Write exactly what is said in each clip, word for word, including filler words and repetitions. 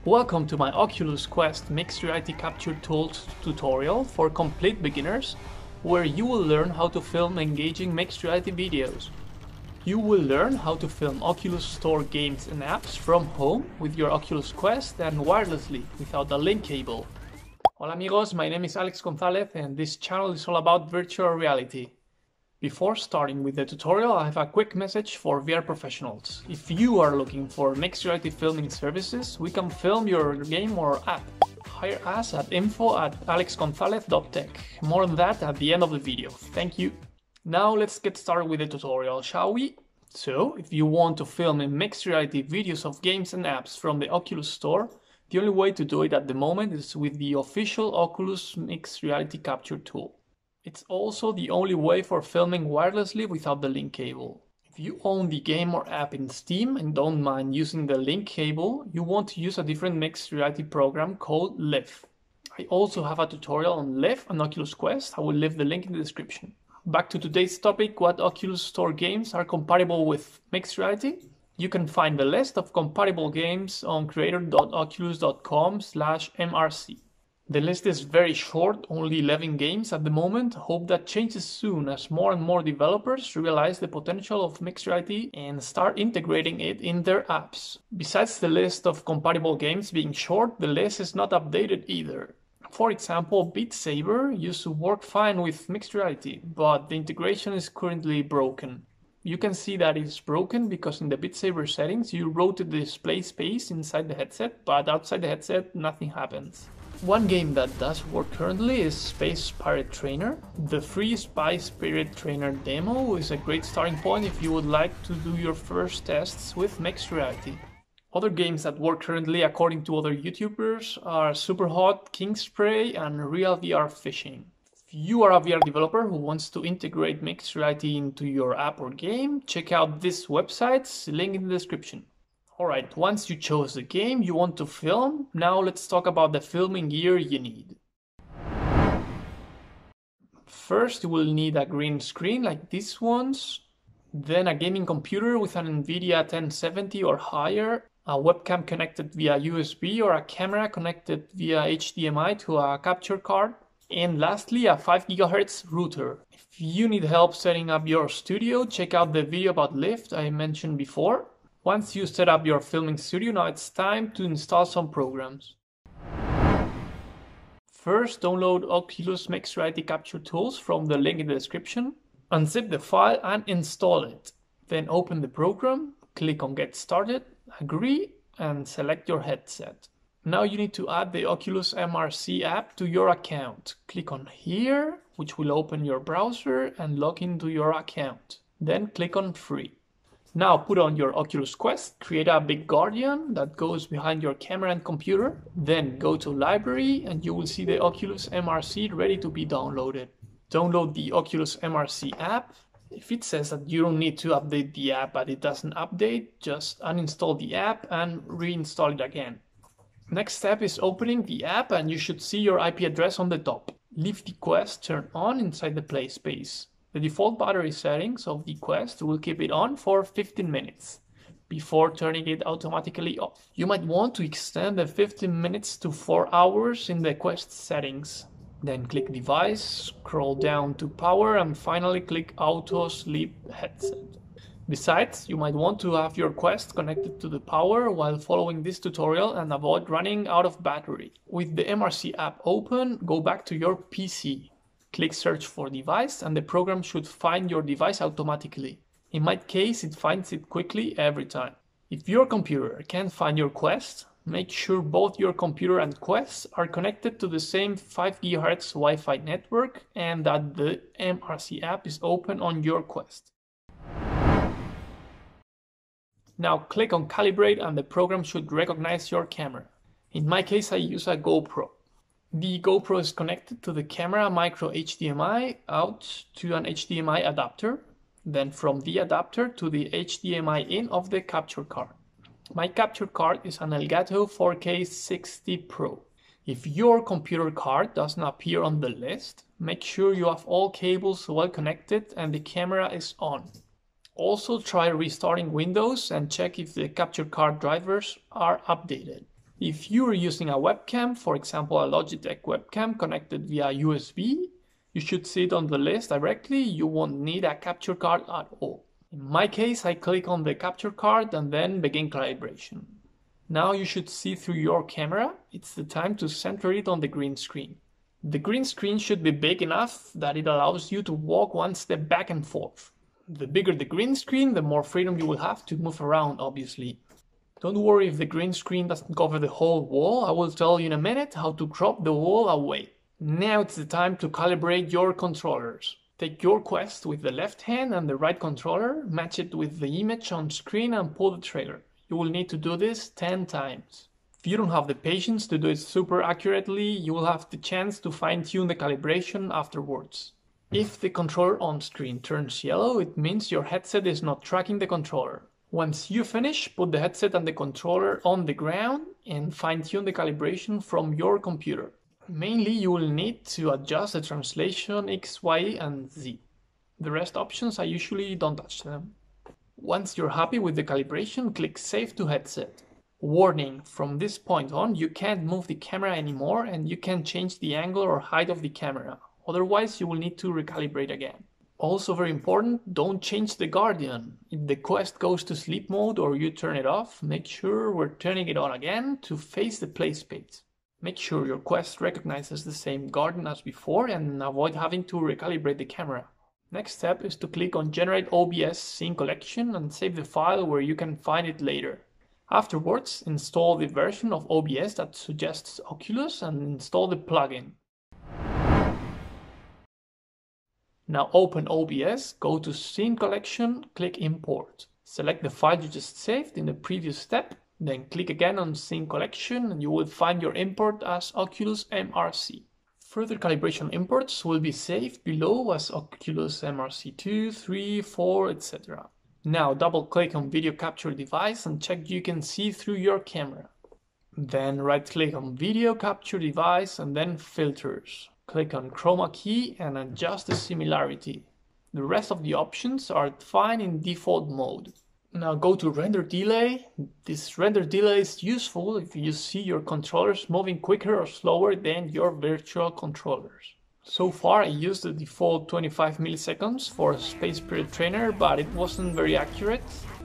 Welcome to my Oculus Quest Mixed Reality Capture Tools tutorial for complete beginners, where you will learn how to film engaging mixed reality videos. You will learn how to film Oculus Store games and apps from home with your Oculus Quest and wirelessly without a link cable. Hola amigos, my name is Alex Gonzalez and this channel is all about virtual reality. Before starting with the tutorial, I have a quick message for V R professionals. If you are looking for mixed reality filming services, we can film your game or app. Hire us at info at alexgonzalez dot tech. More on that at the end of the video. Thank you. Now let's get started with the tutorial, shall we? So, if you want to film in mixed reality videos of games and apps from the Oculus Store, the only way to do it at the moment is with the official Oculus Mixed Reality Capture tool. It's also the only way for filming wirelessly without the link cable. If you own the game or app in Steam and don't mind using the link cable, you want to use a different mixed reality program called Live. I also have a tutorial on Live on Oculus Quest. I will leave the link in the description. Back to today's topic, what Oculus Store games are compatible with mixed reality? You can find the list of compatible games on creator dot oculus dot com slash M R C. The list is very short, only eleven games at the moment. Hope that changes soon as more and more developers realize the potential of mixed reality and start integrating it in their apps. Besides the list of compatible games being short, the list is not updated either. For example, Beat Saber used to work fine with mixed reality, but the integration is currently broken. You can see that it's broken because in the Beat Saber settings you rotate the display space inside the headset, but outside the headset nothing happens. One game that does work currently is Space Pirate Trainer. The free Space Pirate Trainer demo is a great starting point if you would like to do your first tests with mixed reality. Other games that work currently according to other YouTubers are Superhot, Kingspray and Real V R Fishing. If you are a V R developer who wants to integrate mixed reality into your app or game, check out this website's link in the description. Alright, once you chose the game you want to film, now let's talk about the filming gear you need. First you will need a green screen like these ones, then a gaming computer with an NVIDIA ten seventy or higher, a webcam connected via U S B or a camera connected via H D M I to a capture card, and lastly a five gigahertz router. If you need help setting up your studio, check out the video about Lift I mentioned before. Once you set up your filming studio, now it's time to install some programs. First, download Oculus Mixed Reality Capture Tools from the link in the description. Unzip the file and install it. Then open the program, click on Get Started, agree, and select your headset. Now you need to add the Oculus M R C app to your account. Click on here, which will open your browser and log into your account. Then click on Free. Now put on your Oculus Quest, create a big Guardian that goes behind your camera and computer, then go to Library and you will see the Oculus M R C ready to be downloaded. Download the Oculus M R C app. If it says that you don't need to update the app but it doesn't update, just uninstall the app and reinstall it again. Next step is opening the app and you should see your I P address on the top. Leave the Quest turned on inside the play space. The default battery settings of the Quest will keep it on for fifteen minutes before turning it automatically off. You might want to extend the fifteen minutes to four hours in the Quest settings. Then click Device, scroll down to Power and finally click Auto Sleep Headset. Besides, you might want to have your Quest connected to the power while following this tutorial and avoid running out of battery. With the M R C app open, go back to your P C. Click Search for Device and the program should find your device automatically. In my case, it finds it quickly every time. If your computer can't find your Quest, make sure both your computer and Quest are connected to the same five gigahertz Wi-Fi network and that the M R C app is open on your Quest. Now click on Calibrate and the program should recognize your camera. In my case, I use a GoPro. The GoPro is connected to the camera micro H D M I out to an H D M I adapter, then from the adapter to the H D M I in of the capture card. My capture card is an Elgato four K sixty Pro. If your computer card doesn't appear on the list, make sure you have all cables well connected and the camera is on. Also try restarting Windows and check if the capture card drivers are updated. If you're using a webcam, for example a Logitech webcam connected via U S B, you should see it on the list directly. You won't need a capture card at all. In my case, I click on the capture card and then begin calibration. Now you should see through your camera. It's the time to center it on the green screen. The green screen should be big enough that it allows you to walk one step back and forth. The bigger the green screen, the more freedom you will have to move around, obviously. Don't worry if the green screen doesn't cover the whole wall. I will tell you in a minute how to crop the wall away. Now it's the time to calibrate your controllers. Take your Quest with the left hand and the right controller, match it with the image on screen and pull the trigger. You will need to do this ten times. If you don't have the patience to do it super accurately, you will have the chance to fine-tune the calibration afterwards. If the controller on screen turns yellow, it means your headset is not tracking the controller. Once you finish, put the headset and the controller on the ground and fine-tune the calibration from your computer. Mainly, you will need to adjust the translation X, Y, and Z. The rest options, I usually don't touch them. Once you're happy with the calibration, click Save to Headset. Warning, from this point on, you can't move the camera anymore and you can't change the angle or height of the camera. Otherwise, you will need to recalibrate again. Also very important, don't change the Guardian. If the Quest goes to sleep mode or you turn it off, make sure we're turning it on again to face the play space. Make sure your Quest recognizes the same Guardian as before and avoid having to recalibrate the camera. Next step is to click on Generate O B S Scene Collection and save the file where you can find it later. Afterwards, install the version of O B S that suggests Oculus and install the plugin. Now open O B S, go to Scene Collection, click Import. Select the file you just saved in the previous step, then click again on Scene Collection and you will find your import as Oculus M R C. Further calibration imports will be saved below as Oculus M R C two, three, four, et cetera. Now double click on Video Capture Device and check you can see through your camera. Then right click on Video Capture Device and then Filters. Click on Chroma Key and adjust the similarity. The rest of the options are fine in default mode. Now go to Render Delay. This render delay is useful if you see your controllers moving quicker or slower than your virtual controllers. So far I used the default twenty-five milliseconds for Space Spirit Trainer, but it wasn't very accurate.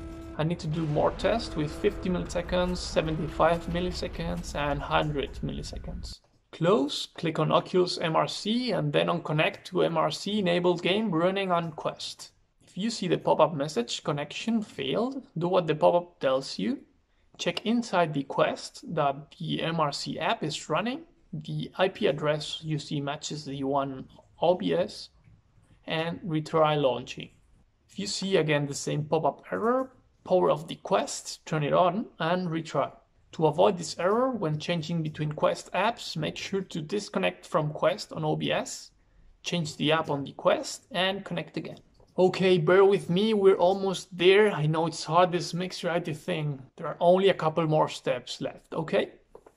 I need to do more tests with fifty milliseconds, seventy-five milliseconds and one hundred milliseconds. Close, click on Oculus M R C and then on Connect to M R C enabled game running on Quest. If you see the pop-up message connection failed, do what the pop-up tells you. Check inside the Quest that the M R C app is running, the I P address you see matches the one O B S, and retry launching. If you see again the same pop-up error, power off the Quest, turn it on and retry. To avoid this error when changing between Quest apps, make sure to disconnect from Quest on O B S, change the app on the Quest and connect again. Okay, bear with me, we're almost there. I know it's hard, this mixed reality thing. There are only a couple more steps left, okay?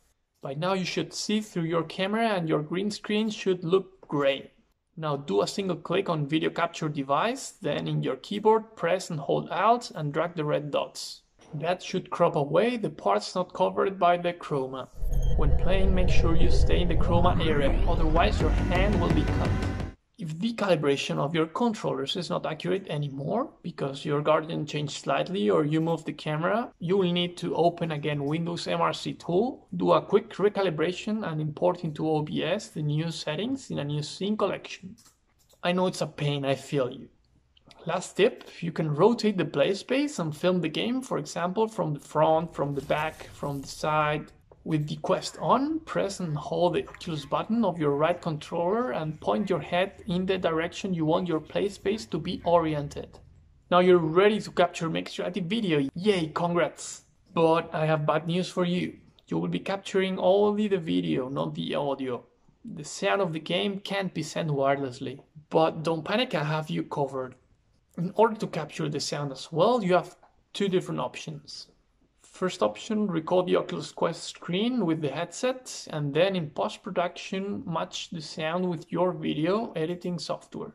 By now you should see through your camera and your green screen should look great. Now do a single click on Video Capture Device, then in your keyboard press and hold Alt and drag the red dots. That should crop away the parts not covered by the chroma. When playing, make sure you stay in the chroma area, otherwise your hand will be cut. If the calibration of your controllers is not accurate anymore because your Guardian changed slightly or you moved the camera, you will need to open again Windows M R C tool, do a quick recalibration and import into O B S the new settings in a new scene collection. I know it's a pain, I feel you. Last tip, you can rotate the play space and film the game, for example, from the front, from the back, from the side. With the Quest on, press and hold the Oculus button of your right controller and point your head in the direction you want your play space to be oriented. Now you're ready to capture mixed reality video. Yay, congrats! But I have bad news for you. You will be capturing only the video, not the audio. The sound of the game can't be sent wirelessly. But don't panic, I have you covered. In order to capture the sound as well, you have two different options. First option, record the Oculus Quest screen with the headset and then in post-production match the sound with your video editing software.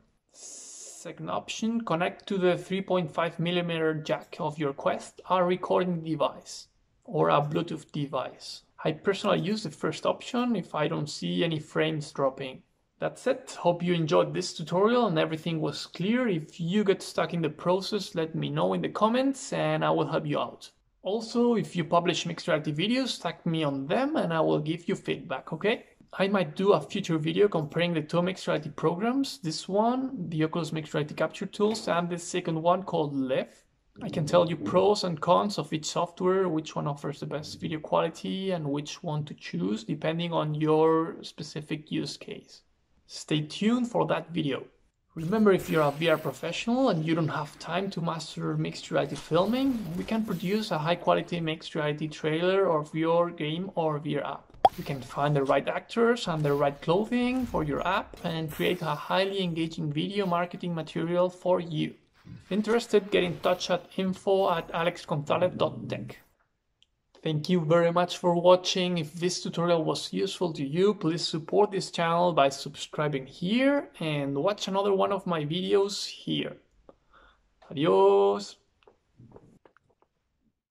Second option, connect to the three point five millimeter jack of your Quest, a recording device or a Bluetooth device. I personally use the first option if I don't see any frames dropping. That's it. Hope you enjoyed this tutorial and everything was clear. If you get stuck in the process, let me know in the comments and I will help you out. Also, if you publish mixed reality videos, tag me on them and I will give you feedback, okay? I might do a future video comparing the two mixed reality programs, this one, the Oculus Mixed Reality Capture Tools, and the second one called Live. I can tell you pros and cons of each software, which one offers the best video quality and which one to choose depending on your specific use case. Stay tuned for that video. Remember, if you're a V R professional and you don't have time to master mixed reality filming, we can produce a high quality mixed reality trailer or V R game or V R app. You can find the right actors and the right clothing for your app and create a highly engaging video marketing material for you. Interested? Get in touch at info at alex gonzalez dot tech. Thank you very much for watching. If this tutorial was useful to you, please support this channel by subscribing here and watch another one of my videos here. Adios!